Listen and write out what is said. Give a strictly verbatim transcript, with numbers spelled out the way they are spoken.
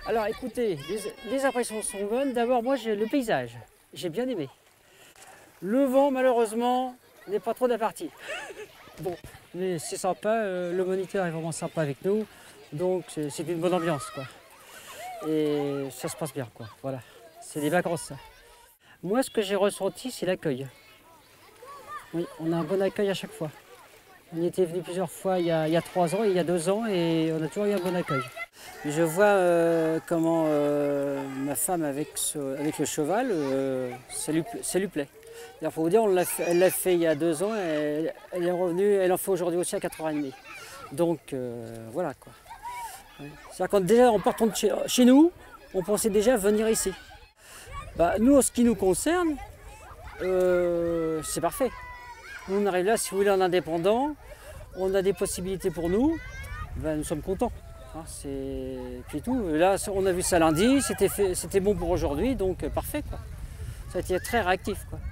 Alors écoutez, les, les impressions sont bonnes. D'abord, moi, j'ai le paysage. J'ai bien aimé. Le vent, malheureusement, n'est pas trop de la partie. Bon, mais c'est sympa. euh, le moniteur est vraiment sympa avec nous. Donc, c'est c'est une bonne ambiance, quoi. Et ça se passe bien, quoi. Voilà. C'est des vacances, ça. Moi, ce que j'ai ressenti, c'est l'accueil. Oui, on a un bon accueil à chaque fois. On y était venu plusieurs fois il y, a, il y a trois ans et il y a deux ans et on a toujours eu un bon accueil. Je vois euh, comment euh, ma femme avec, ce- avec le cheval, euh, ça, lui, pla- ça lui plaît. Il faut vous dire, on l'a fait- elle l'a fait il y a deux ans et elle, elle est revenue, elle en fait aujourd'hui aussi à quatre heures trente. Donc euh, voilà quoi. Ouais. C'est-à-dire quand déjà en partant de chez, chez nous, on pensait déjà venir ici. Bah, nous, en ce qui nous concerne, euh, c'est parfait. Nous, on arrive là, si vous voulez, en indépendant, on a des possibilités pour nous, ben, nous sommes contents. Hein, c'est puis tout. Là, on a vu ça lundi, c'était fait- c'était bon pour aujourd'hui, donc euh, parfait, quoi. Ça a été très réactif, quoi.